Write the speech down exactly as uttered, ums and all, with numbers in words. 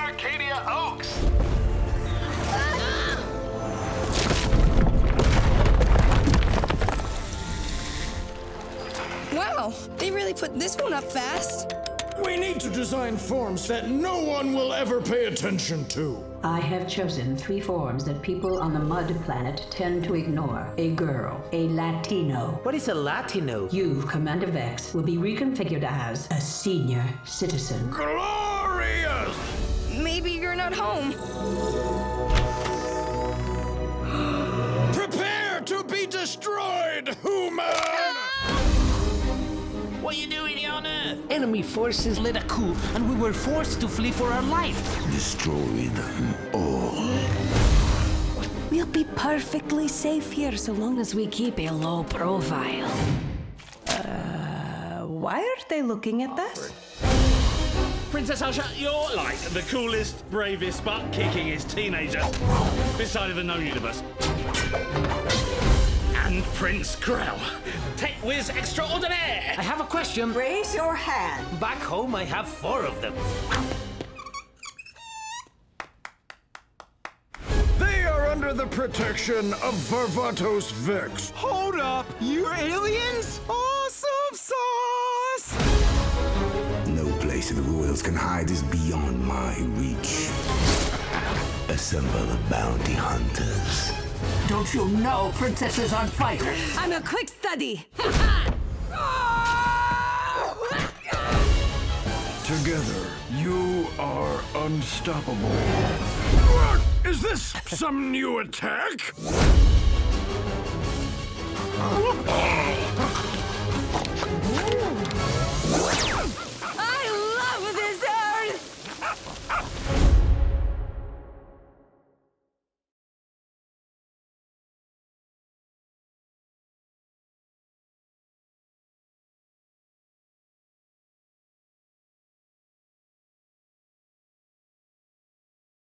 Arcadia Oaks. Wow, they really put this one up fast. We need to design forms that no one will ever pay attention to. I have chosen three forms that people on the mud planet tend to ignore. A girl, a Latino. What is a Latino? You, Commander Vex, will be reconfigured as a senior citizen. Glorious! Maybe you're not home. Prepare to be destroyed, human! What are you doing here on Earth? Enemy forces led a coup, and we were forced to flee for our life. Destroy them all. We'll be perfectly safe here so long as we keep a low profile. Uh, why are they looking at us? Princess Usha, you're like the coolest, bravest, butt-kickingest teenager this side of the known universe. And Prince Krell, tech whiz extraordinaire. I have a question. Raise your hand. Back home, I have four of them. They are under the protection of Varvatos Vex. Hold up, you're aliens? Awesome sauce! No place the royals can hide is beyond my reach. Assemble the bounty hunters. Don't you know princesses aren't fighters? I'm a quick study. Together, you are unstoppable. Is this some new attack?